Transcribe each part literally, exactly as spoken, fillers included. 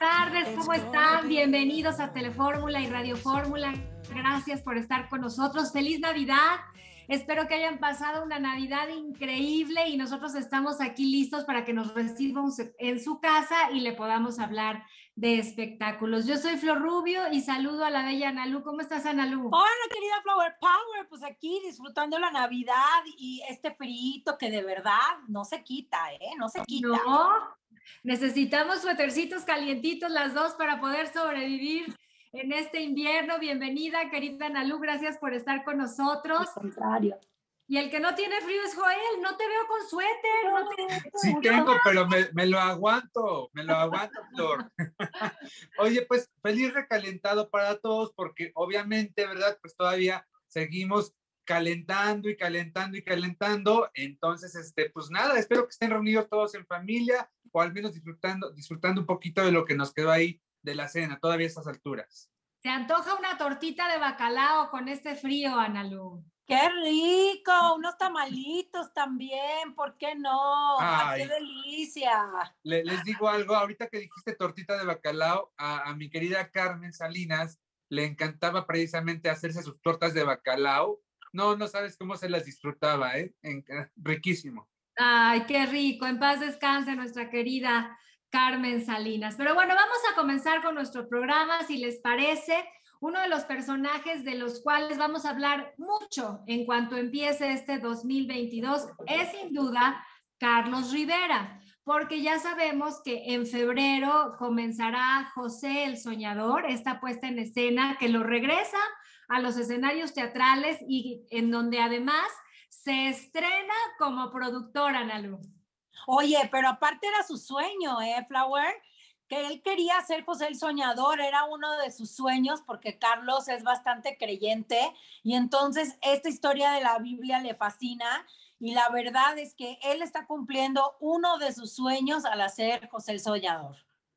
Tardes, ¿cómo están? Bienvenidos a Telefórmula y Radio Fórmula. Gracias por estar con nosotros. ¡Feliz Navidad! Espero que hayan pasado una Navidad increíble y nosotros estamos aquí listos para que nos reciban en su casa y le podamos hablar de espectáculos. Yo soy Flor Rubio y saludo a la bella Analu. ¿Cómo estás, Analu? Hola, querida Flower Power, pues aquí disfrutando la Navidad y este frío que de verdad no se quita, ¿eh? No se quita. No, necesitamos suétercitos calientitos las dos para poder sobrevivir en este invierno. Bienvenida, querida Analu, gracias por estar con nosotros. Al contrario. Y el que no tiene frío es Joel, no te veo con suéter. No te... Sí tengo, pero me, me lo aguanto, me lo aguanto, Flor. Oye, pues feliz recalentado para todos, porque obviamente, ¿verdad? Pues todavía seguimos calentando y calentando y calentando. Entonces, este, pues nada, espero que estén reunidos todos en familia, o al menos disfrutando, disfrutando un poquito de lo que nos quedó ahí de la cena, todavía a estas alturas. ¿Se antoja una tortita de bacalao con este frío, Analu? ¡Qué rico! Unos tamalitos también, ¿por qué no? ¡Ay, qué delicia! Le, les digo algo, ahorita que dijiste tortita de bacalao, a, a mi querida Carmen Salinas le encantaba precisamente hacerse sus tortas de bacalao. No, no sabes cómo se las disfrutaba, ¿eh? En, riquísimo. Ay, qué rico. En paz descanse nuestra querida Carmen Salinas. Pero bueno, vamos a comenzar con nuestro programa, si les parece. Uno de los personajes de los cuales vamos a hablar mucho en cuanto empiece este dos mil veintidós es sin duda Carlos Rivera, porque ya sabemos que en febrero comenzará José el Soñador, esta puesta en escena que lo regresa a los escenarios teatrales y en donde además se estrena como productora, Analu. Oye, pero aparte era su sueño, ¿eh, Flower? Que él quería ser José el Soñador, era uno de sus sueños, porque Carlos es bastante creyente, y entonces esta historia de la Biblia le fascina, y la verdad es que él está cumpliendo uno de sus sueños al hacer José el Soñador.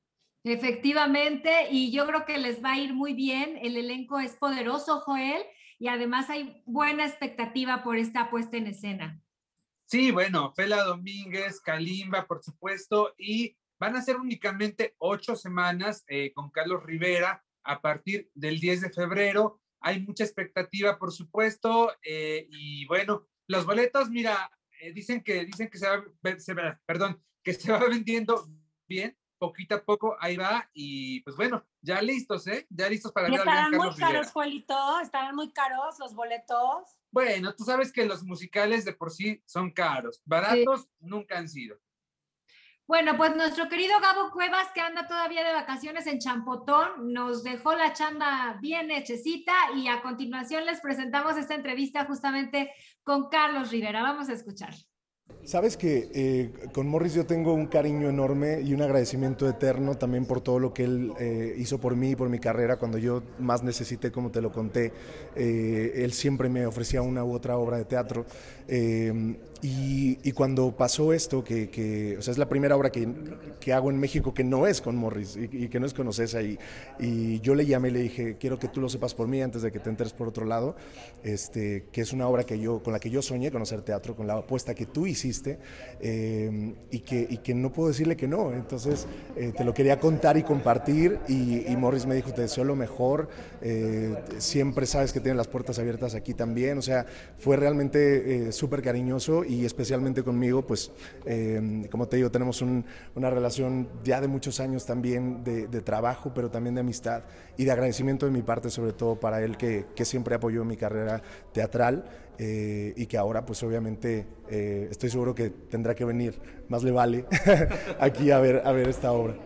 Efectivamente, y yo creo que les va a ir muy bien, el elenco es poderoso, Joel, y además hay buena expectativa por esta puesta en escena. Sí, bueno, Fela Domínguez, Kalimba, por supuesto, y van a ser únicamente ocho semanas eh, con Carlos Rivera a partir del diez de febrero. Hay mucha expectativa, por supuesto, eh, y bueno, los boletos, mira, eh, dicen que dicen que se va, se va, perdón, que se va vendiendo bien, poquito a poco, ahí va, y pues bueno, ya listos, ¿eh? Ya listos para ver a Carlos Rivera. ¿Estarán muy caros, Juelito? ¿Estarán muy caros los boletos? Bueno, tú sabes que los musicales de por sí son caros, baratos sí. Nunca han sido. Bueno, pues nuestro querido Gabo Cuevas, que anda todavía de vacaciones en Champotón, nos dejó la chamba bien hechecita y a continuación les presentamos esta entrevista justamente con Carlos Rivera. Vamos a escuchar. Sabes que eh, con Morris yo tengo un cariño enorme y un agradecimiento eterno también por todo lo que él eh, hizo por mí y por mi carrera. Cuando yo más necesité, como te lo conté, eh, él siempre me ofrecía una u otra obra de teatro. Eh, y, y cuando pasó esto, que, que o sea, es la primera obra que, que hago en México que no es con Morris y, y que no es con Ocesa, y, y yo le llamé y le dije, quiero que tú lo sepas por mí antes de que te enteres por otro lado, este, que es una obra que yo, con la que yo soñé conocer teatro, con la apuesta que tú hiciste, eh, y, que, y que no puedo decirle que no. Entonces eh, te lo quería contar y compartir, y, y Morris me dijo, te deseo lo mejor, eh, siempre sabes que tienen las puertas abiertas aquí también. O sea, fue realmente eh, súper cariñoso, y especialmente conmigo, pues eh, como te digo, tenemos un, una relación ya de muchos años también de, de trabajo, pero también de amistad y de agradecimiento de mi parte, sobre todo para él, que, que siempre apoyó mi carrera teatral. Eh, y que ahora pues obviamente eh, estoy seguro que tendrá que venir, más le vale, aquí a ver, a ver esta obra.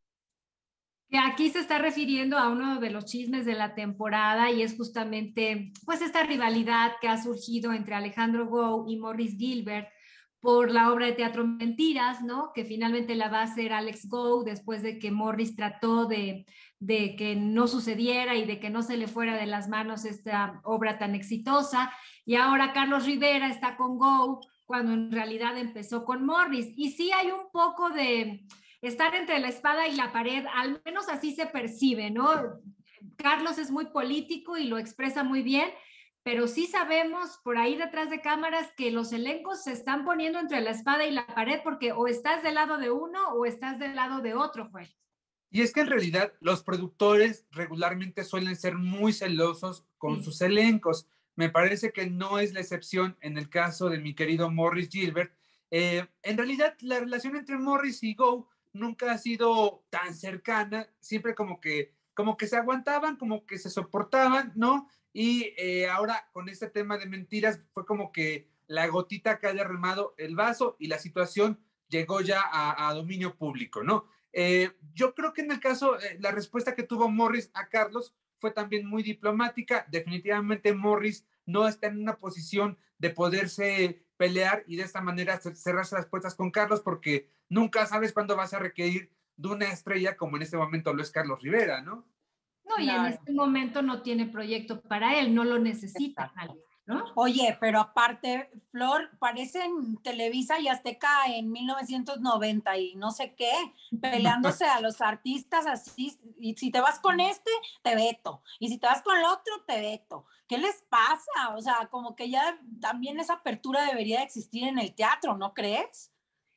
Que aquí se está refiriendo a uno de los chismes de la temporada, y es justamente pues esta rivalidad que ha surgido entre Alejandro Gou y Morris Gilbert por la obra de teatro Mentiras, ¿no? Que finalmente la va a hacer Alex Gou después de que Morris trató de, de que no sucediera y de que no se le fuera de las manos esta obra tan exitosa. Y ahora Carlos Rivera está con Gou cuando en realidad empezó con Morris. Y sí hay un poco de estar entre la espada y la pared, al menos así se percibe, ¿no? Carlos es muy político y lo expresa muy bien, pero sí sabemos por ahí detrás de cámaras que los elencos se están poniendo entre la espada y la pared, porque o estás del lado de uno o estás del lado de otro, pues. Y es que en realidad los productores regularmente suelen ser muy celosos con Sí. sus elencos. Me parece que no es la excepción en el caso de mi querido Morris Gilbert. Eh, en realidad la relación entre Morris y Go nunca ha sido tan cercana, siempre como que, como que se aguantaban, como que se soportaban, ¿no? Y eh, ahora con este tema de mentiras fue como que la gotita que ha derramado el vaso y la situación llegó ya a, a dominio público, ¿no? Eh, yo creo que en el caso, eh, la respuesta que tuvo Morris a Carlos fue también muy diplomática. Definitivamente Morris no está en una posición de poderse pelear y de esta manera cerrarse las puertas con Carlos, porque nunca sabes cuándo vas a requerir de una estrella como en este momento lo es Carlos Rivera, ¿no? No, y en Claro. este momento no tiene proyecto para él, no lo necesita, ¿no? Oye, pero aparte, Flor, parecen Televisa y Azteca en mil novecientos noventa y no sé qué, peleándose a los artistas así, y si te vas con este, te veto, y si te vas con el otro, te veto. ¿Qué les pasa? O sea, como que ya también esa apertura debería existir en el teatro, ¿no crees?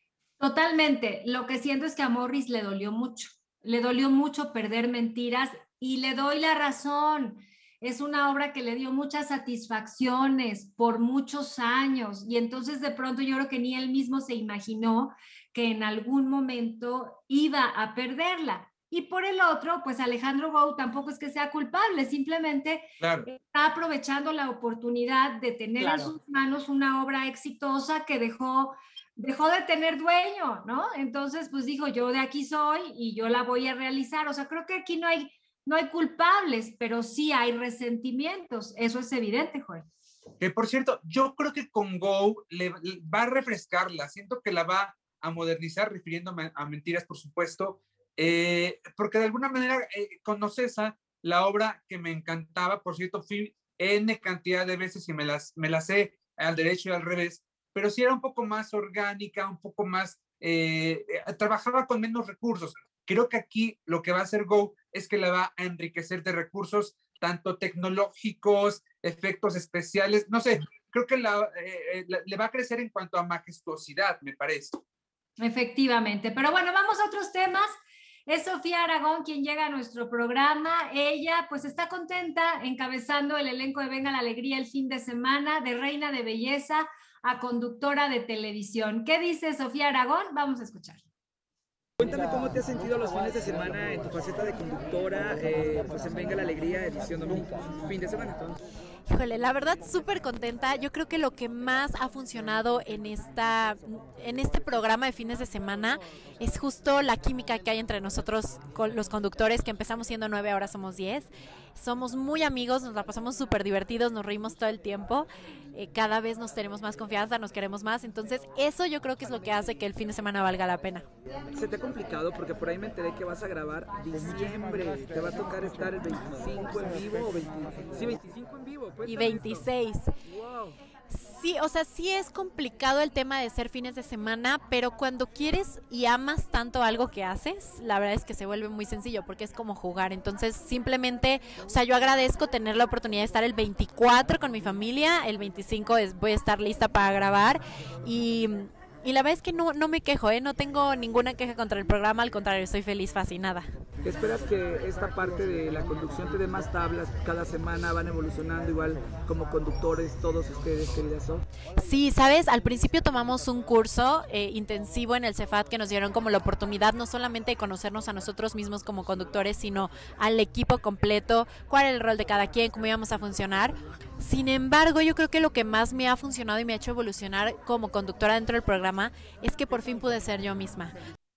Totalmente. Lo que siento es que a Morris le dolió mucho. Le dolió mucho perder Mentiras y le doy la razón. Es una obra que le dio muchas satisfacciones por muchos años y entonces de pronto yo creo que ni él mismo se imaginó que en algún momento iba a perderla. Y por el otro, pues Alejandro Gou tampoco es que sea culpable, simplemente Claro. está aprovechando la oportunidad de tener Claro. en sus manos una obra exitosa que dejó dejó de tener dueño, ¿no? Entonces, pues dijo, yo de aquí soy y yo la voy a realizar. O sea, creo que aquí no hay, no hay culpables, pero sí hay resentimientos. Eso es evidente, Joel. Que por cierto, yo creo que con Go le, le va a refrescarla, siento que la va a modernizar, refiriéndome a Mentiras, por supuesto, eh, porque de alguna manera eh, con Ocesa, la obra que me encantaba, por cierto, fui N cantidad de veces y me las, me las sé al derecho y al revés, pero sí era un poco más orgánica, un poco más, eh, eh, trabajaba con menos recursos. Creo que aquí lo que va a hacer Go es que la va a enriquecer de recursos, tanto tecnológicos, efectos especiales, no sé, creo que la, eh, la, le va a crecer en cuanto a majestuosidad, me parece. Efectivamente, pero bueno, vamos a otros temas. Es Sofía Aragón quien llega a nuestro programa. Ella pues está contenta encabezando el elenco de Venga la Alegría el fin de semana, de reina de belleza a conductora de televisión. ¿Qué dice Sofía Aragón? Vamos a escuchar. Cuéntame cómo te has sentido los fines de semana en tu faceta de conductora, eh, pues en Venga la Alegría, edición domingo, fin de semana. Híjole, la verdad súper contenta. Yo creo que lo que más ha funcionado en esta, en este programa de fines de semana es justo la química que hay entre nosotros, con los conductores, que empezamos siendo nueve, ahora somos diez. Somos muy amigos, nos la pasamos súper divertidos, nos reímos todo el tiempo. Eh, cada vez nos tenemos más confianza, nos queremos más. Entonces eso yo creo que es lo que hace que el fin de semana valga la pena. Se te ha complicado porque por ahí me enteré que vas a grabar diciembre. Te va a tocar estar el veinticinco en vivo o veinte, sí, veinticinco en vivo. Y veintiséis. Wow. Sí, o sea, sí es complicado el tema de ser fines de semana, pero cuando quieres y amas tanto algo que haces, la verdad es que se vuelve muy sencillo porque es como jugar. Entonces, simplemente, o sea, yo agradezco tener la oportunidad de estar el veinticuatro con mi familia, el veinticinco es, voy a estar lista para grabar y... Y la verdad es que no, no me quejo, ¿eh? No tengo ninguna queja contra el programa, al contrario, estoy feliz, fascinada. ¿Esperas que esta parte de la conducción te dé más tablas? Cada semana van evolucionando igual como conductores todos ustedes, querida Sof. Sí, sabes, al principio tomamos un curso eh, intensivo en el Cefat que nos dieron como la oportunidad no solamente de conocernos a nosotros mismos como conductores, sino al equipo completo, cuál era el rol de cada quien, cómo íbamos a funcionar. Sin embargo, yo creo que lo que más me ha funcionado y me ha hecho evolucionar como conductora dentro del programa es que por fin pude ser yo misma.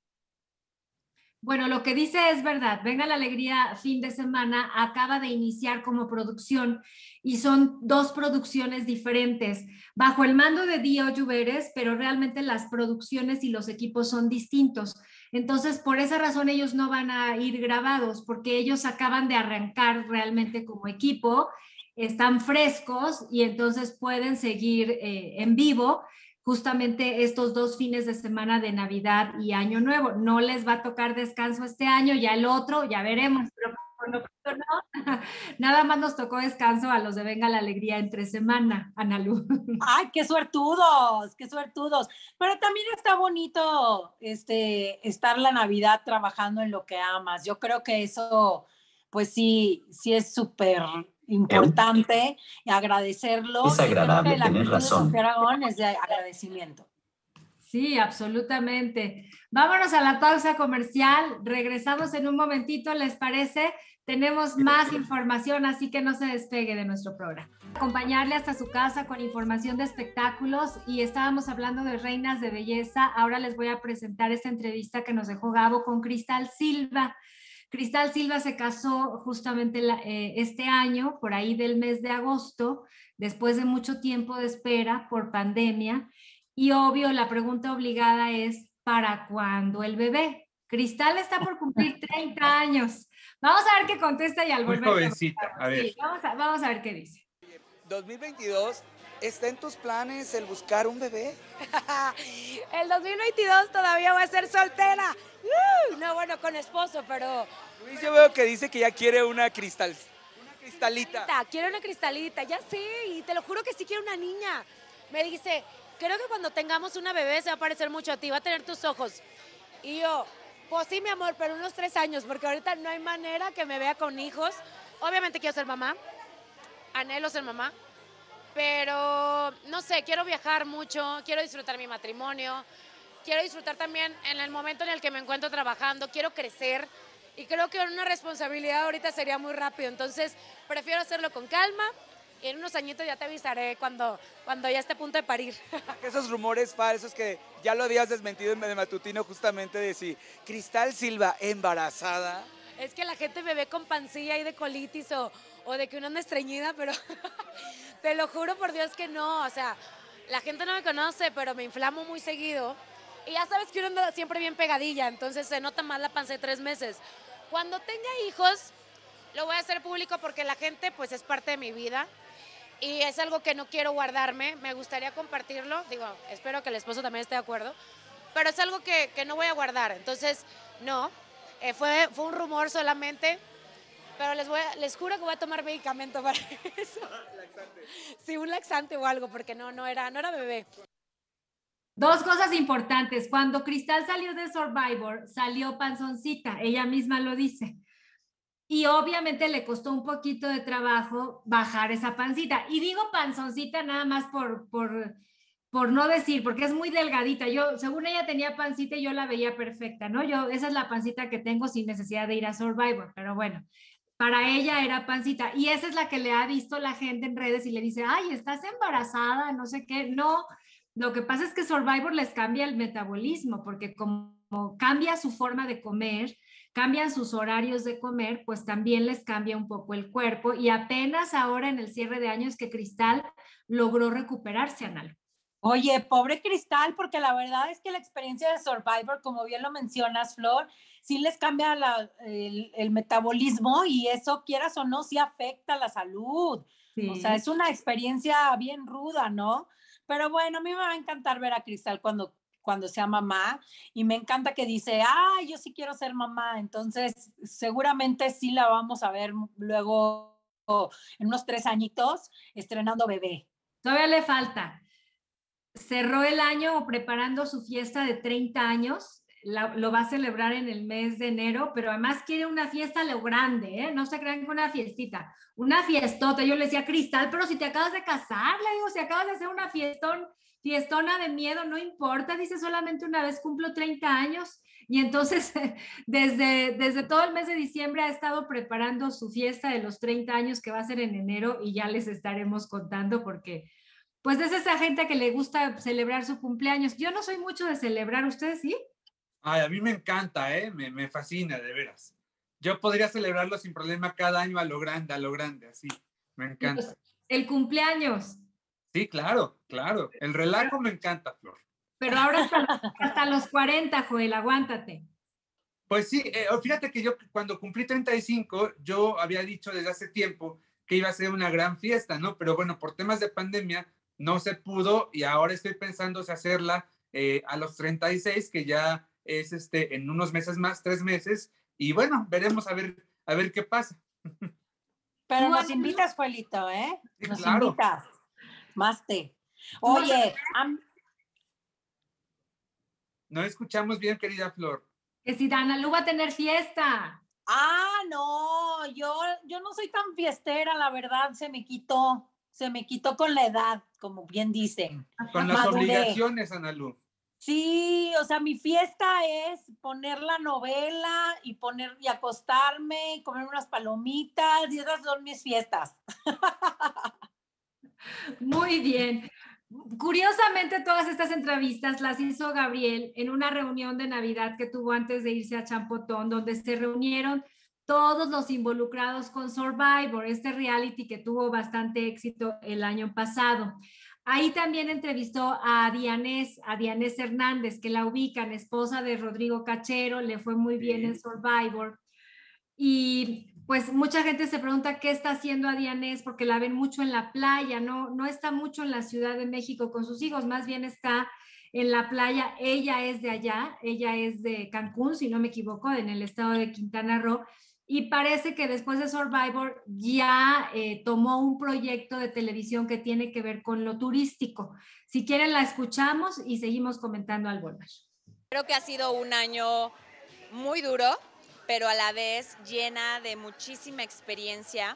Bueno, lo que dice es verdad. Venga la Alegría fin de semana acaba de iniciar como producción y son dos producciones diferentes bajo el mando de Dio Lluveres, pero realmente las producciones y los equipos son distintos. Entonces, por esa razón ellos no van a ir grabados porque ellos acaban de arrancar realmente como equipo, están frescos y entonces pueden seguir eh, en vivo justamente estos dos fines de semana de Navidad y Año Nuevo. No les va a tocar descanso este año, ya el otro, ya veremos, pero por lo pronto no. Nada más nos tocó descanso a los de Venga la Alegría entre semana, Analu. Ay, qué suertudos, qué suertudos. Pero también está bonito este, estar la Navidad trabajando en lo que amas. Yo creo que eso, pues sí, sí es súper importante agradecerlo. Es agradable, tienes razón. Sofía Aragón es de agradecimiento. Sí, absolutamente. Vámonos a la pausa comercial. Regresamos en un momentito, ¿les parece? Tenemos más información, así que no se despegue de nuestro programa. Acompañarle hasta su casa con información de espectáculos y estábamos hablando de reinas de belleza. Ahora les voy a presentar esta entrevista que nos dejó Gabo con Cristal Silva. Cristal Silva se casó justamente la, eh, este año, por ahí del mes de agosto, después de mucho tiempo de espera por pandemia. Y obvio, la pregunta obligada es, ¿para cuándo el bebé? Cristal está por cumplir treinta años. Vamos a ver qué contesta y al volver. Muy jovencita, a ver. Sí, vamos, a, vamos a ver qué dice. dos mil veintidós, ¿está en tus planes el buscar un bebé? El dos mil veintidós todavía voy a ser soltera. Uh, no, bueno, con esposo, pero... Luis, yo veo que dice que ya quiere una cristal, una cristalita. Quiero una cristalita, ya sí, y te lo juro que sí quiero una niña. Me dice, creo que cuando tengamos una bebé se va a parecer mucho a ti, va a tener tus ojos. Y yo, pues sí, mi amor, pero unos tres años, porque ahorita no hay manera que me vea con hijos. Obviamente quiero ser mamá, anhelo ser mamá, pero no sé, quiero viajar mucho, quiero disfrutar mi matrimonio, quiero disfrutar también en el momento en el que me encuentro trabajando, quiero crecer y creo que una responsabilidad ahorita sería muy rápido, entonces prefiero hacerlo con calma y en unos añitos ya te avisaré cuando, cuando ya esté a punto de parir. Esos rumores falsos que ya lo habías desmentido en de matutino justamente de si Cristal Silva embarazada. Es que la gente me ve con pancilla y de colitis o, o de que uno anda estreñida, pero te lo juro por Dios que no. O sea, la gente no me conoce, pero me inflamo muy seguido. Y ya sabes que uno anda siempre bien pegadilla, entonces se nota más la panza de tres meses. Cuando tenga hijos, lo voy a hacer público porque la gente pues es parte de mi vida. Y es algo que no quiero guardarme, me gustaría compartirlo. Digo, espero que el esposo también esté de acuerdo. Pero es algo que, que no voy a guardar, entonces no. Eh, fue, fue un rumor solamente, pero les, voy a, les juro que voy a tomar medicamento para eso. ¿Laxante? Sí, un laxante o algo, porque no, no era, no era bebé. Dos cosas importantes. Cuando Cristal salió de Survivor, salió panzoncita, ella misma lo dice. Y obviamente le costó un poquito de trabajo bajar esa pancita. Y digo panzoncita nada más por... por por no decir, porque es muy delgadita. Yo, según ella tenía pancita y yo la veía perfecta, ¿no? Yo, esa es la pancita que tengo sin necesidad de ir a Survivor, pero bueno, para ella era pancita. Y esa es la que le ha visto la gente en redes y le dice, ay, estás embarazada, no sé qué. No, lo que pasa es que Survivor les cambia el metabolismo, porque como cambia su forma de comer, cambian sus horarios de comer, pues también les cambia un poco el cuerpo. Y apenas ahora en el cierre de años que Cristal logró recuperarse, Anal. Oye, pobre Cristal, porque la verdad es que la experiencia de Survivor, como bien lo mencionas, Flor, sí les cambia la, el, el metabolismo y eso, quieras o no, sí afecta la salud. Sí. O sea, es una experiencia bien ruda, ¿no? Pero bueno, a mí me va a encantar ver a Cristal cuando, cuando sea mamá y me encanta que dice, ah, yo sí quiero ser mamá. Entonces, seguramente sí la vamos a ver luego en unos tres añitos estrenando bebé. Todavía le falta. Cerró el año preparando su fiesta de treinta años, la, lo va a celebrar en el mes de enero, pero además quiere una fiesta a lo grande, ¿eh? No se crean que una fiestita, una fiestota. Yo le decía, Cristal, pero si te acabas de casar, le digo, si acabas de hacer una fiestón, fiestona de miedo, no importa, dice, solamente una vez cumplo treinta años. Y entonces, desde, desde todo el mes de diciembre ha estado preparando su fiesta de los treinta años que va a ser en enero y ya les estaremos contando porque... Pues es esa gente que le gusta celebrar su cumpleaños. Yo no soy mucho de celebrar, ¿ustedes sí? Ay, a mí me encanta, ¿eh? Me, me fascina, de veras. Yo podría celebrarlo sin problema cada año a lo grande, a lo grande, así. Me encanta. Pues, el cumpleaños. Sí, claro, claro. El relajo me encanta, Flor. Pero ahora hasta, hasta los cuarenta, Joel, aguántate. Pues sí, eh, fíjate que yo cuando cumplí treinta y cinco, yo había dicho desde hace tiempo que iba a ser una gran fiesta, ¿no? Pero bueno, por temas de pandemia no se pudo y ahora estoy pensando si hacerla eh, a los treinta y seis, que ya es este, en unos meses más, tres meses, y bueno, veremos a ver, a ver qué pasa. Pero Bueno, nos invitas, Fuelito, ¿eh? Sí, Nos claro. invitas. Más té. Oye, am- No escuchamos bien, querida Flor. que si Dana Lu va a tener fiesta. ah, no, yo, yo no soy tan fiestera, la verdad, se me quitó, se me quitó con la edad, como bien dicen. Con las Maduré. obligaciones, Ana Lu. Sí, o sea, mi fiesta es poner la novela y poner y acostarme y comer unas palomitas y esas son mis fiestas. Muy bien. Curiosamente, todas estas entrevistas las hizo Gabriel en una reunión de Navidad que tuvo antes de irse a Champotón, donde se reunieron todos los involucrados con Survivor, este reality que tuvo bastante éxito el año pasado. Ahí también entrevistó a Dianés, a Dianés Hernández, que la ubican, esposa de Rodrigo Cachero, le fue muy bien en Survivor. Y pues mucha gente se pregunta qué está haciendo a Dianés, porque la ven mucho en la playa, no, no está mucho en la Ciudad de México con sus hijos, más bien está en la playa. Ella es de allá, ella es de Cancún, si no me equivoco, en el estado de Quintana Roo. Y parece que después de Survivor ya eh, tomó un proyecto de televisión que tiene que ver con lo turístico. Si quieren la escuchamos y seguimos comentando al volver. Creo que ha sido un año muy duro, pero a la vez llena de muchísima experiencia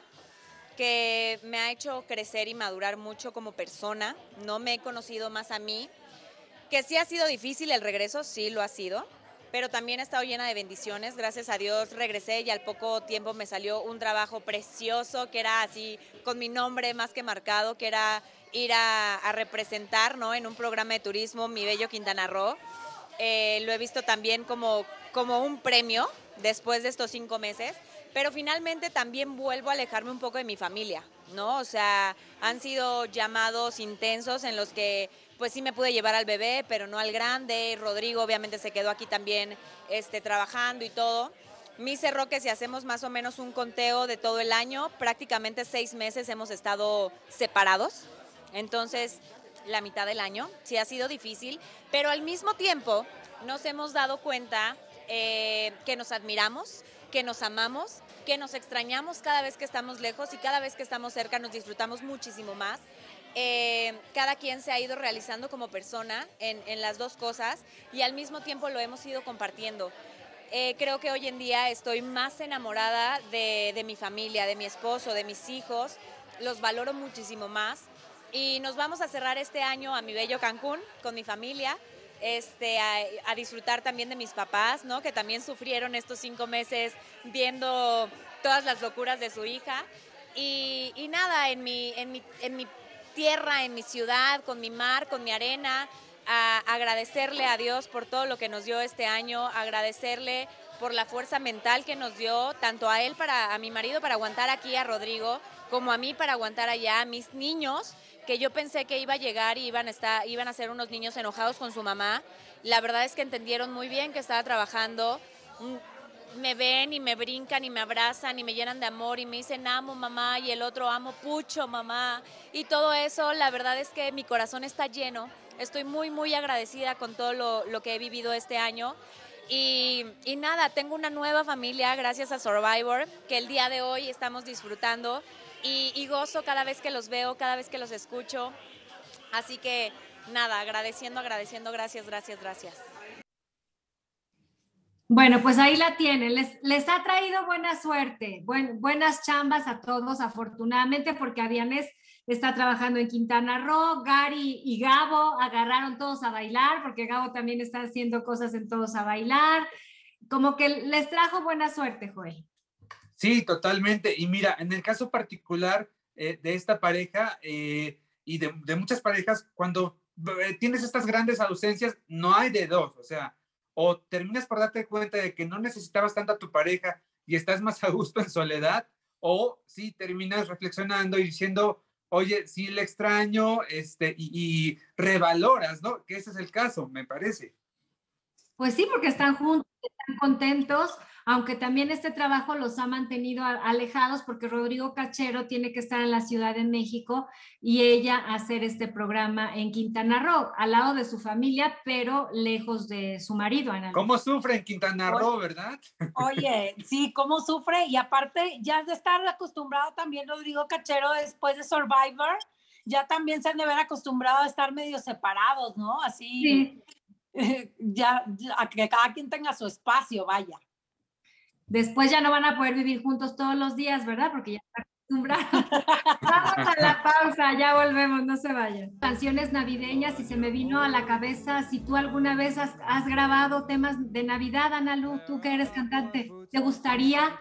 que me ha hecho crecer y madurar mucho como persona. No me he conocido más a mí, que sí ha sido difícil el regreso, sí lo ha sido, pero también he estado llena de bendiciones. Gracias a Dios regresé y al poco tiempo me salió un trabajo precioso que era así con mi nombre más que marcado, que era ir a, a representar, ¿no?, en un programa de turismo mi bello Quintana Roo. Eh, lo he visto también como, como un premio después de estos cinco meses, pero finalmente también vuelvo a alejarme un poco de mi familia, ¿no? O sea, han sido llamados intensos en los que pues sí me pude llevar al bebé, pero no al grande. Rodrigo obviamente se quedó aquí también este, trabajando y todo. Me cerró que si hacemos más o menos un conteo de todo el año, prácticamente seis meses hemos estado separados, entonces la mitad del año sí ha sido difícil, pero al mismo tiempo nos hemos dado cuenta eh, que nos admiramos, que nos amamos, que nos extrañamos cada vez que estamos lejos y cada vez que estamos cerca nos disfrutamos muchísimo más. Eh, cada quien se ha ido realizando como persona en, en las dos cosas y al mismo tiempo lo hemos ido compartiendo. Eh, creo que hoy en día estoy más enamorada de, de mi familia, de mi esposo, de mis hijos, los valoro muchísimo más y nos vamos a cerrar este año a mi bello Cancún con mi familia. Este, a, a disfrutar también de mis papás, ¿no?, que también sufrieron estos cinco meses viendo todas las locuras de su hija. Y, y nada, en mi, en, mi, en mi tierra, en mi ciudad, con mi mar, con mi arena, a agradecerle a Dios por todo lo que nos dio este año, agradecerle por la fuerza mental que nos dio, tanto a él, para, a mi marido para aguantar aquí, a Rodrigo, como a mí para aguantar allá, a mis niños, que yo pensé que iba a llegar y iban a, estar, iban a ser unos niños enojados con su mamá. La verdad es que entendieron muy bien que estaba trabajando. Me ven y me brincan y me abrazan y me llenan de amor y me dicen amo mamá y el otro amo pucho mamá. Y todo eso, la verdad es que mi corazón está lleno. Estoy muy, muy agradecida con todo lo, lo que he vivido este año. Y, y nada, tengo una nueva familia gracias a Survivor, que el día de hoy estamos disfrutando. Y, y gozo cada vez que los veo, cada vez que los escucho. Así que nada, agradeciendo, agradeciendo, gracias, gracias, gracias. Bueno, pues ahí la tienen. Les, les ha traído buena suerte, buen, buenas chambas a todos, afortunadamente, porque Dianés está trabajando en Quintana Roo, Gary y Gabo agarraron todos a bailar, porque Gabo también está haciendo cosas en Todos a Bailar. Como que les trajo buena suerte, Joel. Sí, totalmente. Y mira, en el caso particular eh, de esta pareja eh, y de, de muchas parejas, cuando eh, tienes estas grandes ausencias, no hay de dos. O sea, o terminas por darte cuenta de que no necesitabas tanto a tu pareja y estás más a gusto en soledad, o sí terminas reflexionando y diciendo, oye, sí le extraño, este, y, y revaloras, ¿no? Que ese es el caso, me parece. Pues sí, porque están juntos, están contentos. aunque también este trabajo los ha mantenido alejados porque Rodrigo Cachero tiene que estar en la Ciudad de México y ella hacer este programa en Quintana Roo, al lado de su familia, pero lejos de su marido, Ana Luz. ¿Cómo sufre en Quintana Roo, verdad? Oye, sí, cómo sufre, y aparte ya de estar acostumbrado también Rodrigo Cachero después de Survivor, ya también se han de ver acostumbrado a estar medio separados, ¿no? Así, sí. eh, ya, ya, a que cada quien tenga su espacio, vaya. Después ya no van a poder vivir juntos todos los días, ¿verdad? Porque ya están acostumbrados. Vamos a la pausa, ya volvemos, no se vayan. Canciones navideñas, y se me vino a la cabeza, si tú alguna vez has, has grabado temas de Navidad, Ana Lu, tú que eres cantante, ¿te gustaría?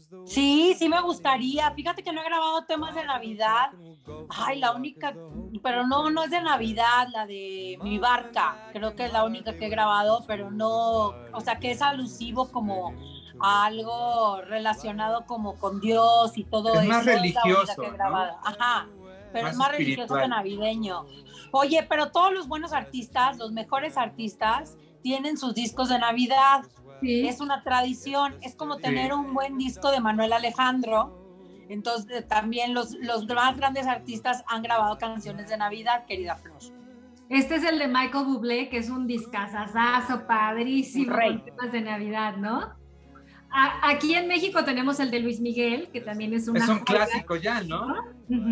Sí, sí me gustaría. Fíjate que no he grabado temas de Navidad. Ay, la única, pero no, no es de Navidad, la de Mi Barca. Creo que es la única que he grabado, pero no, o sea, que es alusivo como a algo relacionado como con Dios y todo es eso. Más religioso, es la única que he grabado. ¿No? Ajá, pero más es más espiritual. religioso que navideño. Oye, pero todos los buenos artistas, los mejores artistas, tienen sus discos de Navidad. Sí. Es una tradición, es como tener sí. un buen disco de Manuel Alejandro. Entonces también los, los más grandes artistas han grabado canciones de Navidad, querida Flor. Este es el de Michael Bublé, que es un discazazazo, padrísimo, con temas de Navidad, ¿no? A, aquí en México tenemos el de Luis Miguel, que también es, una es un joya, clásico ya, ¿no? ¿no?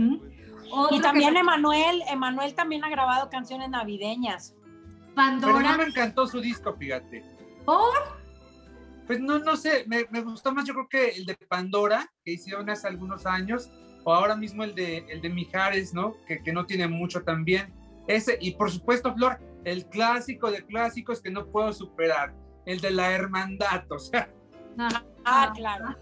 Uh-huh. Y también que... Emanuel, Emanuel también ha grabado canciones navideñas. Pandora. Pero no me encantó su disco, fíjate. ¿Por? Pues no, no sé, me, me gustó más yo creo que el de Pandora, que hicieron hace algunos años, o ahora mismo el de, el de Mijares, ¿no? Que, que no tiene mucho también. Ese, y por supuesto, Flor, el clásico de clásicos que no puedo superar, el de La Hermandad, o sea. Ah, ah claro.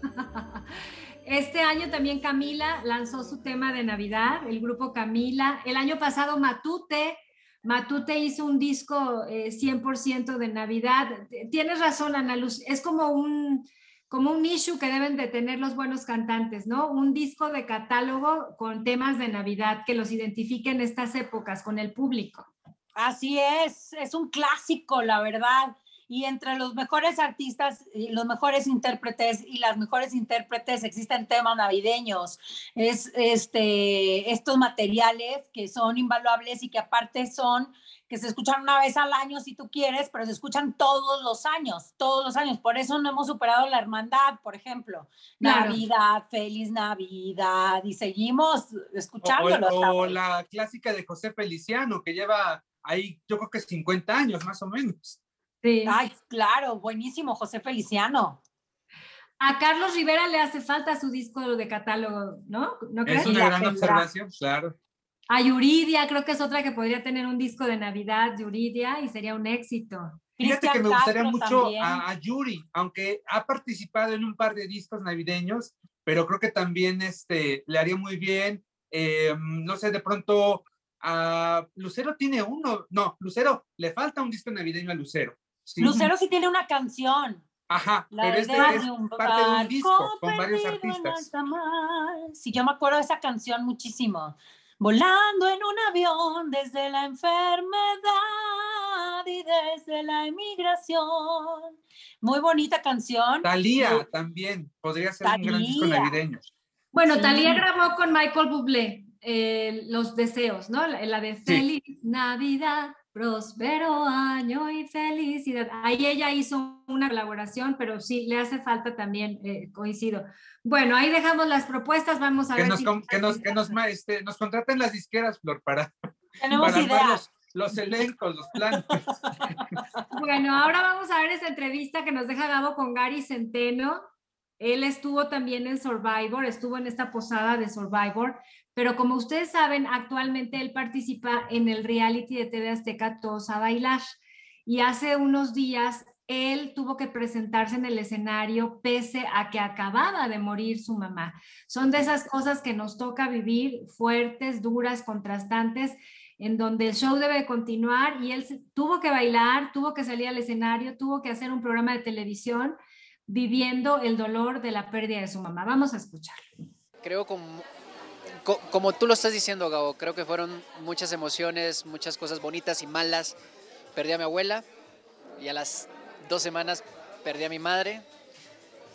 Este año también Camila lanzó su tema de Navidad, el grupo Camila. El año pasado Matute, Matute hizo un disco eh, cien por ciento de Navidad. Tienes razón, Ana Luz, es como un, como un issue que deben de tener los buenos cantantes, ¿no? Un disco de catálogo con temas de Navidad que los identifiquen estas épocas con el público. Así es, es un clásico, la verdad. Y entre los mejores artistas, los mejores intérpretes y las mejores intérpretes existen temas navideños. Es este, estos materiales que son invaluables y que aparte son, que se escuchan una vez al año si tú quieres, pero se escuchan todos los años, todos los años. Por eso no hemos superado La Hermandad, por ejemplo. Claro. Navidad, Feliz Navidad, y seguimos escuchándolo. O, o, o la clásica de José Feliciano, que lleva ahí yo creo que cincuenta años más o menos. Sí. Ay, claro, buenísimo, José Feliciano. A Carlos Rivera le hace falta su disco de catálogo, ¿no? ¿No crees? Es una gran observación, claro. A Yuridia, creo que es otra que podría tener un disco de Navidad, Yuridia, y sería un éxito. Fíjate Cristian que me gustaría Castro mucho a, a Yuri, aunque ha participado en un par de discos navideños, pero creo que también este, le haría muy bien. Eh, no sé, de pronto a Lucero tiene uno, no, Lucero, le falta un disco navideño a Lucero. Sí. Lucero sí tiene una canción. Ajá, la pero este es de un parte de un disco con varios artistas. Sí, yo me acuerdo de esa canción muchísimo. Volando en un avión desde la enfermedad y desde la emigración. Muy bonita canción. Thalía sí. También podría ser Thalía. Un gran disco navideño. Bueno, sí. Thalía grabó con Michael Bublé eh, Los Deseos, ¿no? La, la de Feliz sí. Navidad. Próspero año y felicidad. Ahí ella hizo una colaboración, pero sí, le hace falta también, eh, coincido. Bueno, ahí dejamos las propuestas, vamos a que ver nos, si... Que nos, que nos, este, nos contraten las disqueras, Flor, para, Tenemos para ideas. Los, los elencos, los planes. Bueno, ahora vamos a ver esa entrevista que nos deja Gabo con Gary Centeno. Él estuvo también en Survivor, estuvo en esta posada de Survivor, pero como ustedes saben, actualmente él participa en el reality de T V Azteca Todos a Bailar. Y hace unos días él tuvo que presentarse en el escenario pese a que acababa de morir su mamá. Son de esas cosas que nos toca vivir, fuertes, duras, contrastantes, en donde el show debe continuar y él tuvo que bailar, tuvo que salir al escenario, tuvo que hacer un programa de televisión viviendo el dolor de la pérdida de su mamá. Vamos a escucharlo. Creo como, como tú lo estás diciendo, Gabo, creo que fueron muchas emociones, muchas cosas bonitas y malas. Perdí a mi abuela y a las dos semanas perdí a mi madre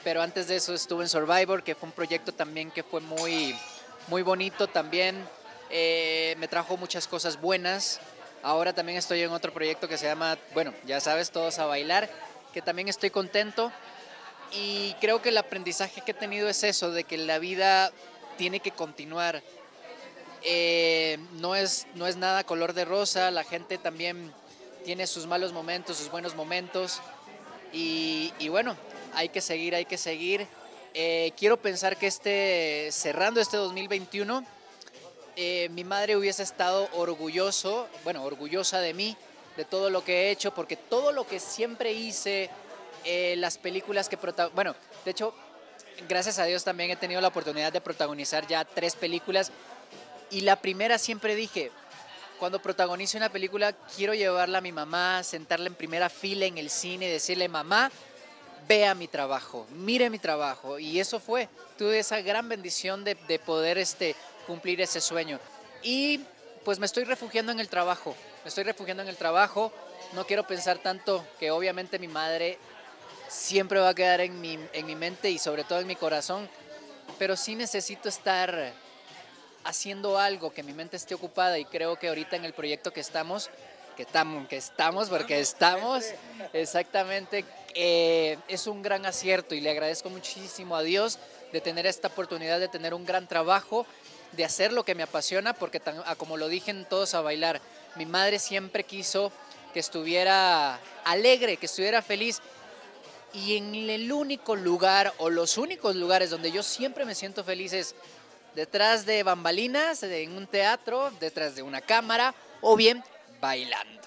pero antes de eso estuve en Survivor, que fue un proyecto también que fue muy, muy bonito también, eh, me trajo muchas cosas buenas. Ahora también estoy en otro proyecto que se llama, bueno, ya sabes, Todos a Bailar, que también estoy contento, y creo que el aprendizaje que he tenido es eso, de que la vida tiene que continuar. Eh, no es, no es nada color de rosa, la gente también tiene sus malos momentos, sus buenos momentos, y, y bueno, hay que seguir, hay que seguir. Eh, quiero pensar que este, cerrando este dos mil veintiuno, eh, mi madre hubiese estado orgulloso, bueno, orgullosa de mí, de todo lo que he hecho, porque todo lo que siempre hice, eh, las películas que protagonizé, bueno, de hecho, gracias a Dios también he tenido la oportunidad de protagonizar ya tres películas, y la primera siempre dije, cuando protagonice una película quiero llevarla a mi mamá, sentarla en primera fila en el cine y decirle, mamá, vea mi trabajo, mire mi trabajo, y eso fue, tuve esa gran bendición de, de poder este, cumplir ese sueño, y pues me estoy refugiando en el trabajo, me estoy refugiando en el trabajo, no quiero pensar tanto que obviamente mi madre siempre va a quedar en mi, en mi mente y sobre todo en mi corazón, pero sí necesito estar haciendo algo, que mi mente esté ocupada, y creo que ahorita en el proyecto que estamos, que estamos, que estamos porque estamos, exactamente, eh, es un gran acierto, y le agradezco muchísimo a Dios de tener esta oportunidad de tener un gran trabajo, de hacer lo que me apasiona, porque tan, como lo dije en Todos a Bailar, mi madre siempre quiso que estuviera alegre, que estuviera feliz, y en el único lugar o los únicos lugares donde yo siempre me siento feliz es detrás de bambalinas, en un teatro, detrás de una cámara o bien bailando.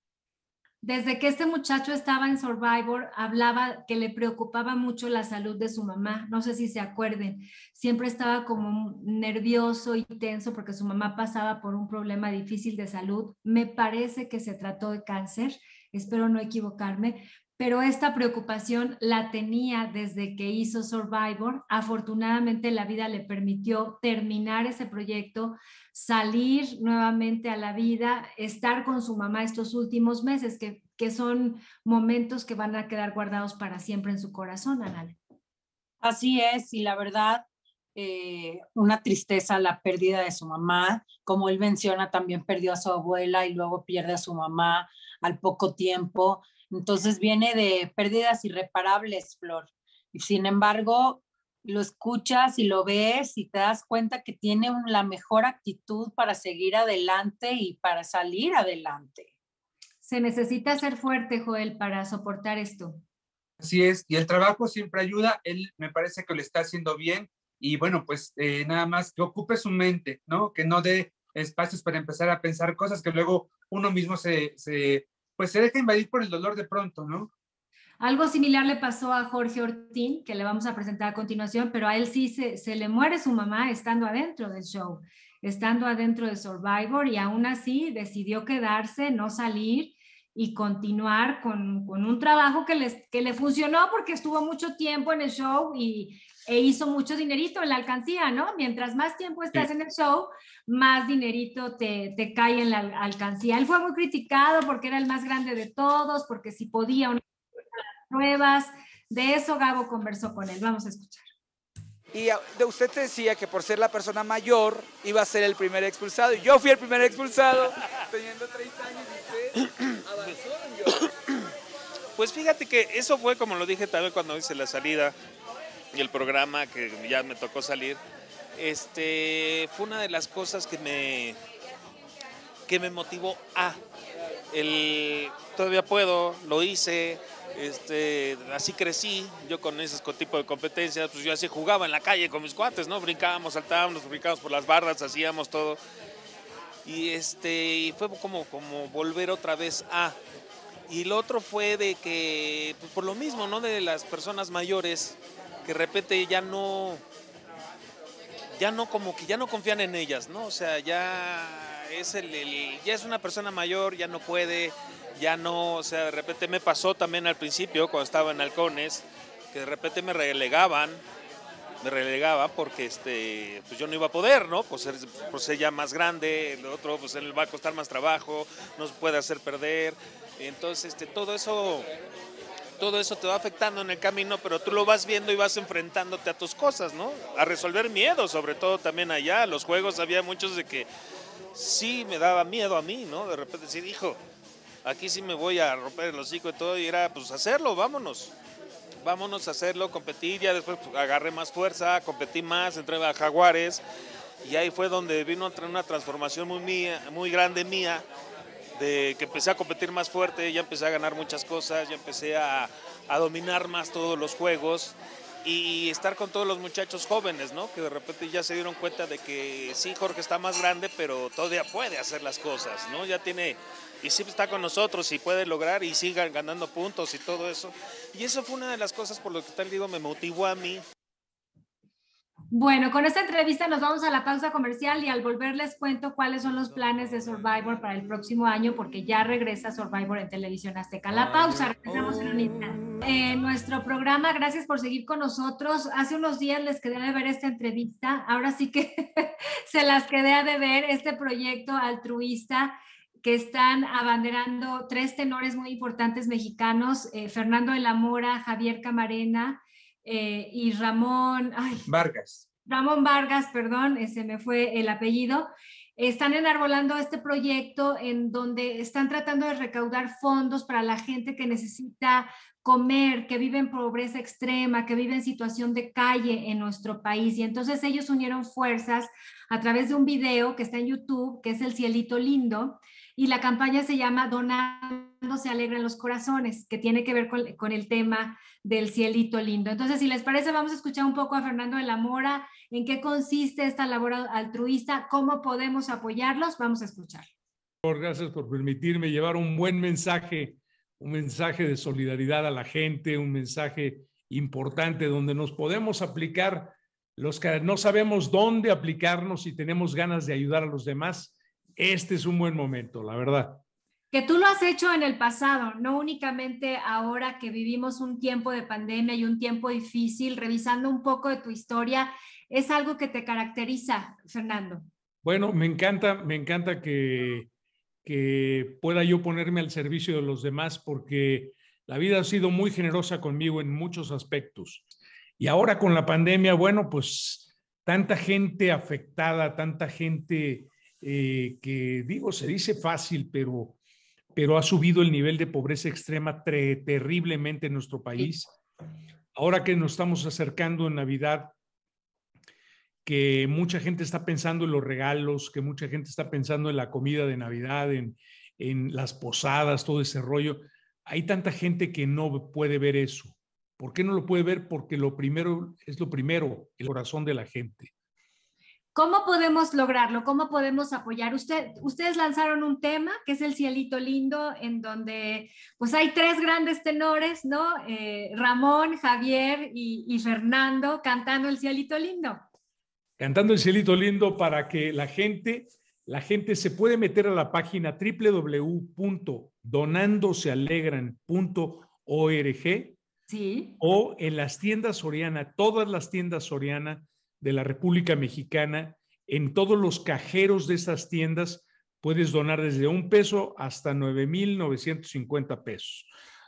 Desde que este muchacho estaba en Survivor, hablaba que le preocupaba mucho la salud de su mamá. No sé si se acuerden. Siempre estaba como nervioso y tenso porque su mamá pasaba por un problema difícil de salud. Me parece que se trató de cáncer. Espero no equivocarme. Pero esta preocupación la tenía desde que hizo Survivor. Afortunadamente la vida le permitió terminar ese proyecto, salir nuevamente a la vida, estar con su mamá estos últimos meses, que, que son momentos que van a quedar guardados para siempre en su corazón, Anale. Así es, y la verdad, eh, una tristeza la pérdida de su mamá. Como él menciona, también perdió a su abuela y luego pierde a su mamá al poco tiempo. Entonces viene de pérdidas irreparables, Flor. Y sin embargo, lo escuchas y lo ves y te das cuenta que tiene un, la mejor actitud para seguir adelante y para salir adelante. Se necesita ser fuerte, Joel, para soportar esto. Así es, y el trabajo siempre ayuda. Él me parece que lo está haciendo bien, y bueno, pues eh, nada más que ocupe su mente, ¿no? Que no dé espacios para empezar a pensar cosas que luego uno mismo se... se pues se deja invadir por el dolor de pronto, ¿no? Algo similar le pasó a Jorge Ortín, que le vamos a presentar a continuación, pero a él sí se, se le muere su mamá estando adentro del show, estando adentro de Survivor, y aún así decidió quedarse, no salir y continuar con, con un trabajo que, les, que le funcionó porque estuvo mucho tiempo en el show y, e hizo mucho dinerito en la alcancía, ¿no? Mientras más tiempo estás sí. en el show, más dinerito te, te cae en la alcancía. Él fue muy criticado porque era el más grande de todos, porque si podía unas pruebas. De eso Gabo conversó con él. Vamos a escuchar. Y de usted te decía que por ser la persona mayor iba a ser el primer expulsado. Y yo fui el primer expulsado, teniendo treinta años, y usted avanzó en yo. Pues fíjate que eso fue, como lo dije también cuando hice la salida y el programa, que ya me tocó salir. Este, fue una de las cosas que me, que me motivó a. El, todavía puedo, lo hice. Este, así crecí, yo con ese tipo de competencias, pues yo así jugaba en la calle con mis cuates, ¿no? Brincábamos, saltábamos, brincábamos por las barras, hacíamos todo. Y este, y fue como, como volver otra vez a. Y lo otro fue de que, pues por lo mismo, ¿no? De las personas mayores, que de repente ya no, ya no, como que ya no confían en ellas, ¿no? O sea, ya es el, el ya es una persona mayor, ya no puede. Ya no, o sea, de repente me pasó también al principio, cuando estaba en Halcones, que de repente me relegaban, me relegaban porque este, pues yo no iba a poder, ¿no? Pues ser, por ser ya más grande, el otro, pues él va a costar más trabajo, nos puede hacer perder. Entonces, este, todo eso, todo eso te va afectando en el camino, pero tú lo vas viendo y vas enfrentándote a tus cosas, ¿no? A resolver miedo, sobre todo también allá. Los juegos había muchos de que sí me daba miedo a mí, ¿no? De repente decir, hijo, aquí sí me voy a romper el hocico y todo, y era pues hacerlo, vámonos. Vámonos a hacerlo, competir, ya después pues, agarré más fuerza, competí más, entré a Jaguares, y ahí fue donde vino una transformación muy mía, muy grande mía, de que empecé a competir más fuerte, ya empecé a ganar muchas cosas, ya empecé a, a dominar más todos los juegos y estar con todos los muchachos jóvenes, ¿no? Que de repente ya se dieron cuenta de que sí, Jorge está más grande, pero todavía puede hacer las cosas, ¿no? Ya tiene, y sí está con nosotros y puede lograr y sigan ganando puntos y todo eso. Y eso fue una de las cosas por lo que tal digo me motivó a mí. Bueno, con esta entrevista nos vamos a la pausa comercial y al volver les cuento cuáles son los planes de Survivor para el próximo año, porque ya regresa Survivor en Televisión Azteca. La pausa, regresamos en un instante. Eh, nuestro programa, gracias por seguir con nosotros. Hace unos días les quedé de ver esta entrevista, ahora sí que se las quedé a deber, este proyecto altruista que están abanderando tres tenores muy importantes mexicanos, eh, Fernando de la Mora, Javier Camarena, Eh, y Ramón ay, Vargas. Ramón Vargas, perdón, se me fue el apellido, están enarbolando este proyecto en donde están tratando de recaudar fondos para la gente que necesita comer, que vive en pobreza extrema, que vive en situación de calle en nuestro país. Y entonces ellos unieron fuerzas a través de un video que está en YouTube, que es El Cielito Lindo, y la campaña se llama Donando se alegran los corazones, que tiene que ver con, con el tema del cielito lindo. Entonces, si les parece, vamos a escuchar un poco a Fernando de la Mora, en qué consiste esta labor altruista, cómo podemos apoyarlos. Vamos a escuchar. Gracias por permitirme llevar un buen mensaje, un mensaje de solidaridad a la gente, un mensaje importante donde nos podemos aplicar, los que no sabemos dónde aplicarnos y tenemos ganas de ayudar a los demás. Este es un buen momento, la verdad. Que tú lo has hecho en el pasado, no únicamente ahora que vivimos un tiempo de pandemia y un tiempo difícil, revisando un poco de tu historia, ¿es algo que te caracteriza, Fernando? Bueno, me encanta, me encanta que, que pueda yo ponerme al servicio de los demás porque la vida ha sido muy generosa conmigo en muchos aspectos. Y ahora con la pandemia, bueno, pues tanta gente afectada, tanta gente eh, que, digo, se dice fácil, pero... pero ha subido el nivel de pobreza extrema ter terriblemente en nuestro país. Ahora que nos estamos acercando en Navidad, que mucha gente está pensando en los regalos, que mucha gente está pensando en la comida de Navidad, en, en las posadas, todo ese rollo, hay tanta gente que no puede ver eso. ¿Por qué no lo puede ver? Porque lo primero es lo primero, el corazón de la gente. ¿Cómo podemos lograrlo? ¿Cómo podemos apoyar? Usted, ustedes lanzaron un tema que es El Cielito Lindo, en donde pues hay tres grandes tenores, ¿no? Eh, Ramón, Javier y, y Fernando cantando El Cielito Lindo. Cantando El Cielito Lindo para que la gente, la gente se puede meter a la página doble u doble u doble u punto donando se alegran punto org. Sí. O en las tiendas Soriana, todas las tiendas Soriana de la República Mexicana, en todos los cajeros de esas tiendas puedes donar desde un peso hasta nueve mil novecientos cincuenta pesos.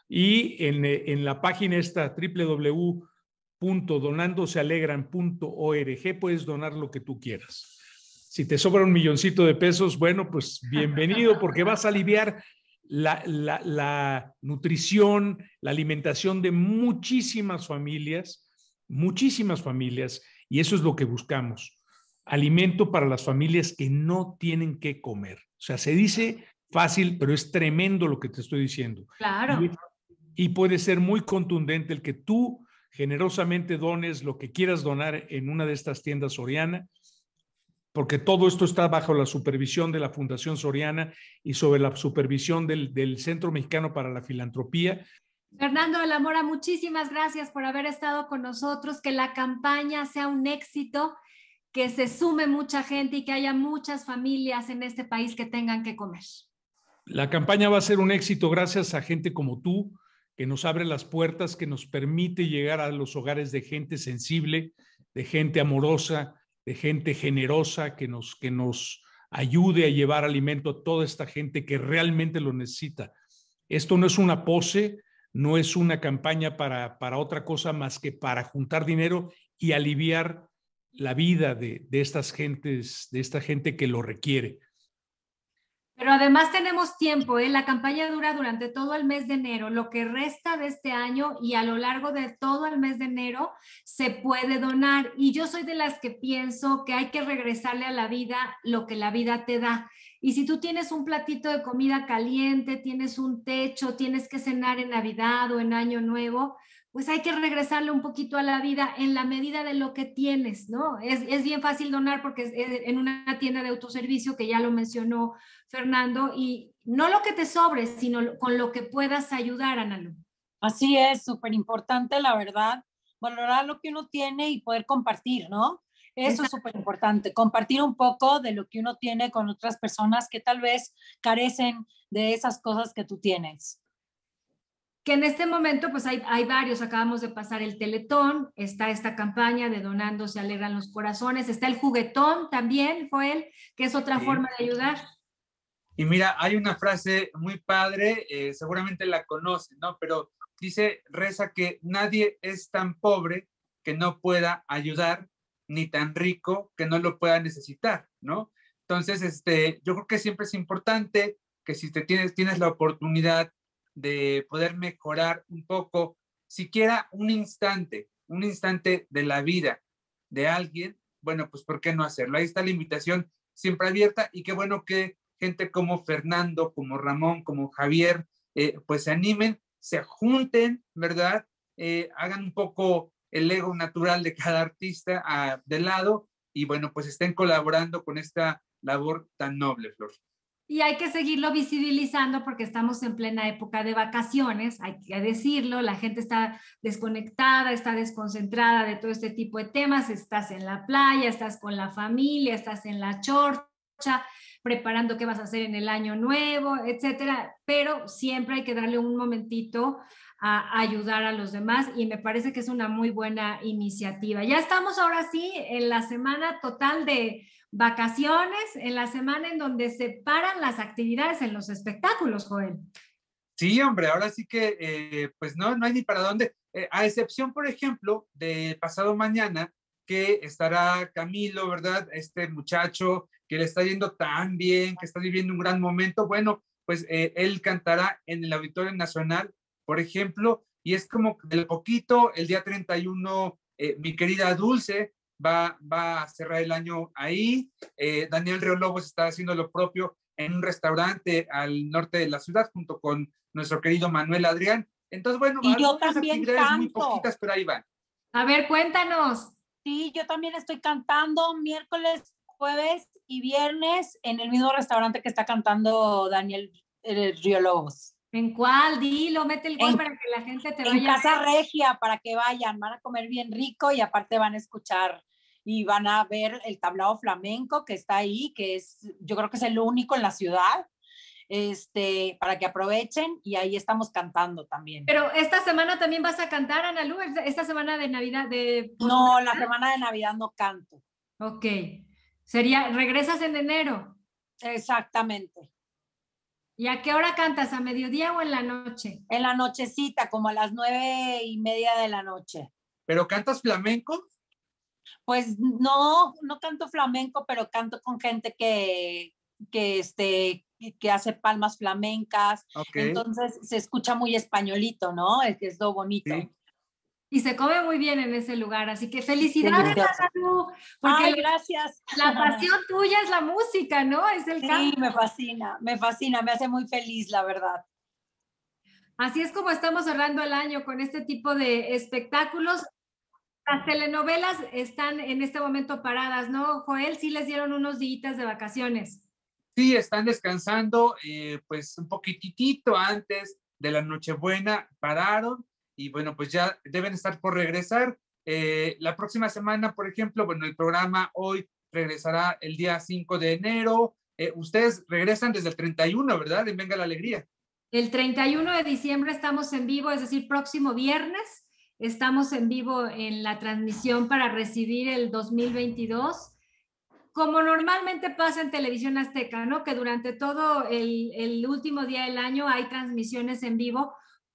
Y en, en la página esta doble u doble u doble u punto donando se alegran punto org puedes donar lo que tú quieras. Si te sobra un milloncito de pesos, bueno, pues bienvenido, porque vas a aliviar la, la, la nutrición, la alimentación de muchísimas familias, muchísimas familias. Y eso es lo que buscamos, alimento para las familias que no tienen que comer. O sea, se dice fácil, pero es tremendo lo que te estoy diciendo. Claro. Y, y puede ser muy contundente el que tú generosamente dones lo que quieras donar en una de estas tiendas Soriana, porque todo esto está bajo la supervisión de la Fundación Soriana y sobre la supervisión del, del Centro Mexicano para la Filantropía. Fernando de la Mora, muchísimas gracias por haber estado con nosotros, que la campaña sea un éxito, que se sume mucha gente y que haya muchas familias en este país que tengan que comer. La campaña va a ser un éxito gracias a gente como tú, que nos abre las puertas, que nos permite llegar a los hogares de gente sensible, de gente amorosa, de gente generosa, que nos, que nos ayude a llevar alimento a toda esta gente que realmente lo necesita. Esto no es una pose. no es una campaña para, para otra cosa más que para juntar dinero y aliviar la vida de, de estas gentes, de esta gente que lo requiere. Pero además tenemos tiempo, ¿eh? La campaña dura durante todo el mes de enero, lo que resta de este año, y a lo largo de todo el mes de enero se puede donar. Y yo soy de las que pienso que hay que regresarle a la vida lo que la vida te da. Y si tú tienes un platito de comida caliente, tienes un techo, tienes que cenar en Navidad o en Año Nuevo, pues hay que regresarle un poquito a la vida en la medida de lo que tienes, ¿no? Es, es bien fácil donar porque es en una tienda de autoservicio, que ya lo mencionó Fernando, y no lo que te sobre, sino con lo que puedas ayudar, Analu. Así es, súper importante, la verdad, valorar lo que uno tiene y poder compartir, ¿no? Eso Exacto. Es súper importante, compartir un poco de lo que uno tiene con otras personas que tal vez carecen de esas cosas que tú tienes. Que en este momento pues hay, hay varios, acabamos de pasar el Teletón, está esta campaña de Donando se alegran los corazones, está el juguetón también, Joel, que es otra sí. forma de ayudar. Y mira, hay una frase muy padre, eh, seguramente la conocen, ¿no? Pero dice, reza que nadie es tan pobre que no pueda ayudar, ni tan rico que no lo pueda necesitar, ¿no? Entonces, este, yo creo que siempre es importante que si te tienes, tienes la oportunidad de poder mejorar un poco, siquiera un instante, un instante de la vida de alguien, bueno, pues ¿por qué no hacerlo? Ahí está la invitación siempre abierta, y qué bueno que gente como Fernando, como Ramón, como Javier, eh, pues se animen, se junten, ¿verdad? Eh, hagan un poco el ego natural de cada artista a, de lado, y bueno, pues estén colaborando con esta labor tan noble, Flor. Y hay que seguirlo visibilizando porque estamos en plena época de vacaciones, hay que decirlo, la gente está desconectada, está desconcentrada de todo este tipo de temas, estás en la playa, estás con la familia, estás en la chorcha, preparando qué vas a hacer en el año nuevo, etcétera, pero siempre hay que darle un momentito a ayudar a los demás, y me parece que es una muy buena iniciativa. Ya estamos ahora sí en la semana total de vacaciones, en la semana en donde se paran las actividades en los espectáculos, Joel. Sí, hombre, ahora sí que eh, pues no, no hay ni para dónde, eh, a excepción, por ejemplo, de pasado mañana, que estará Camilo, ¿verdad? Este muchacho que le está yendo tan bien, que está viviendo un gran momento. Bueno, pues eh, él cantará en el Auditorio Nacional, por ejemplo, y es como del poquito, el día treinta y uno, eh, mi querida Dulce va, va a cerrar el año ahí. Eh, Daniel Riolobos está haciendo lo propio en un restaurante al norte de la ciudad, junto con nuestro querido Manuel Adrián. Entonces, bueno, y yo también actividades canto. Muy poquitas, pero ahí van. A ver, cuéntanos. Sí, yo también estoy cantando miércoles, jueves y viernes en el mismo restaurante que está cantando Daniel eh, Riolobos. ¿En cuál? Dilo, mete el gol en, para que la gente te vaya. En Casa Regia, para que vayan, van a comer bien rico y aparte van a escuchar y van a ver el tablao flamenco que está ahí, que es, yo creo que es el único en la ciudad, este, para que aprovechen, y ahí estamos cantando también. Pero esta semana también vas a cantar, Analu, esta semana de Navidad. De... No, la semana de Navidad no canto. Ok, sería, regresas en enero. Exactamente. ¿Y a qué hora cantas? ¿A mediodía o en la noche? En la nochecita, como a las nueve y media de la noche. ¿Pero cantas flamenco? Pues no, no canto flamenco, pero canto con gente que, que, este, que hace palmas flamencas. Okay. Entonces se escucha muy españolito, ¿no? Es que es lo bonito. Sí. Y se come muy bien en ese lugar, así que felicidades, Analu, porque Ay, gracias. La pasión tuya es la música, ¿no? Es el canto. Sí, me fascina, me fascina, me hace muy feliz, la verdad. Así es como estamos cerrando el año con este tipo de espectáculos. Las telenovelas están en este momento paradas, ¿no, Joel? Sí les dieron unos días de vacaciones. Sí, están descansando, eh, pues un poquitito antes de la Nochebuena pararon. Y bueno, pues ya deben estar por regresar. Eh, la próxima semana, por ejemplo, bueno, el programa hoy regresará el día cinco de enero. Eh, ustedes regresan desde el treinta y uno, ¿verdad? En Venga la Alegría. El treinta y uno de diciembre estamos en vivo, es decir, próximo viernes. Estamos en vivo en la transmisión para recibir el dos mil veintidós. Como normalmente pasa en Televisión Azteca, ¿no? Que durante todo el, el último día del año hay transmisiones en vivo,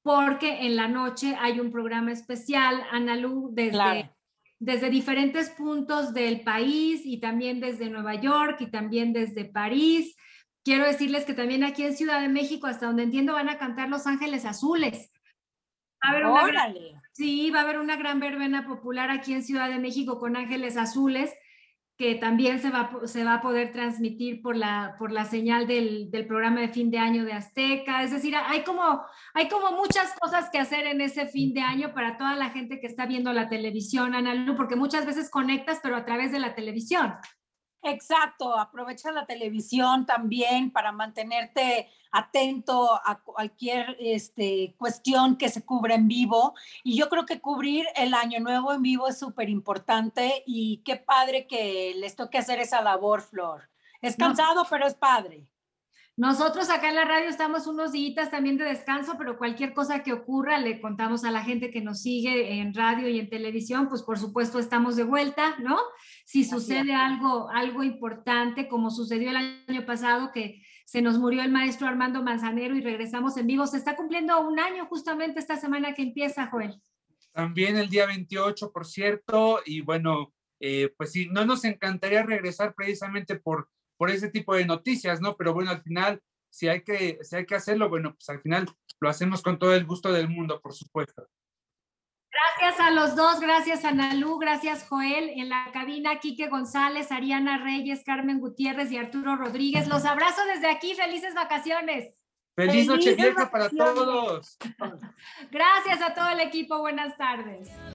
porque en la noche hay un programa especial, Analu, desde, Claro. desde diferentes puntos del país y también desde Nueva York y también desde París. Quiero decirles que también aquí en Ciudad de México, hasta donde entiendo, van a cantar Los Ángeles Azules. Va a haber una gran, sí, va a haber una gran verbena popular aquí en Ciudad de México con Ángeles Azules, que también se va, se va a poder transmitir por la, por la señal del, del programa de fin de año de Azteca. Es decir, hay como, hay como muchas cosas que hacer en ese fin de año para toda la gente que está viendo la televisión, Analu, porque muchas veces conectas, pero a través de la televisión. Exacto, aprovecha la televisión también para mantenerte atento a cualquier este, cuestión que se cubra en vivo. Y yo creo que cubrir el Año Nuevo en vivo es súper importante y qué padre que les toque hacer esa labor, Flor. Es cansado, no. pero es padre. Nosotros acá en la radio estamos unos días también de descanso, pero cualquier cosa que ocurra le contamos a la gente que nos sigue en radio y en televisión, pues por supuesto estamos de vuelta, ¿no? Si sucede algo, algo importante, como sucedió el año pasado, que se nos murió el maestro Armando Manzanero y regresamos en vivo, se está cumpliendo un año justamente esta semana que empieza, Joel. También el día veintiocho, por cierto, y bueno, eh, pues sí, no nos encantaría regresar precisamente por por ese tipo de noticias, ¿no? Pero bueno, al final, si hay que, si hay que hacerlo, bueno, pues al final lo hacemos con todo el gusto del mundo, por supuesto. Gracias a los dos, gracias a Analu, gracias Joel, en la cabina, Quique González, Ariana Reyes, Carmen Gutiérrez y Arturo Rodríguez. Los abrazo desde aquí, felices vacaciones. ¡Feliz Nochevieja para todos! Gracias a todo el equipo, buenas tardes.